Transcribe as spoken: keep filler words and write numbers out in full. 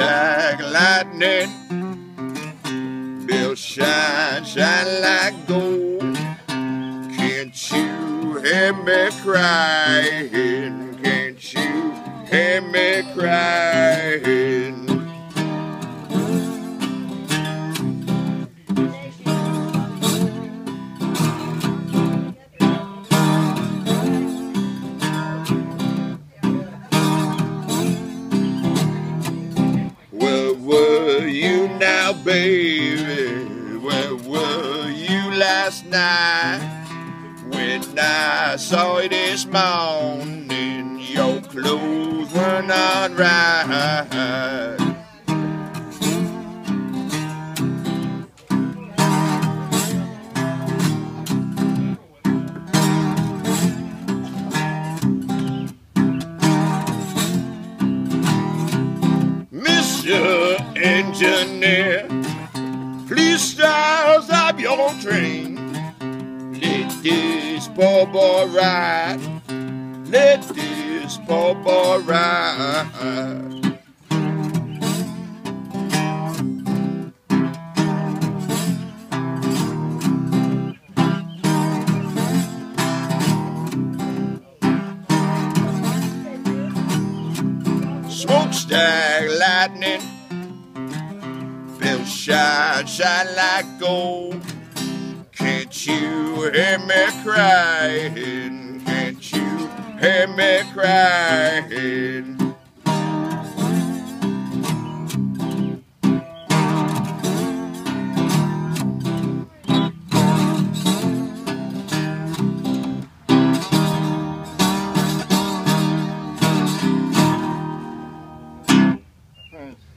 Smokestack lightning, bill shine, shine like gold. Can't you hear me crying? Can't you hear me crying? Where were you now, baby? Where were you last night? When I saw you this morning, your clothes were not right. Mister Engineer, please start up your train. Let this poor boy ride. Let this poor boy ride. Smokestack lightning, bill shine, shine like gold. Can't you hear me crying? Can't you hear me crying? Right.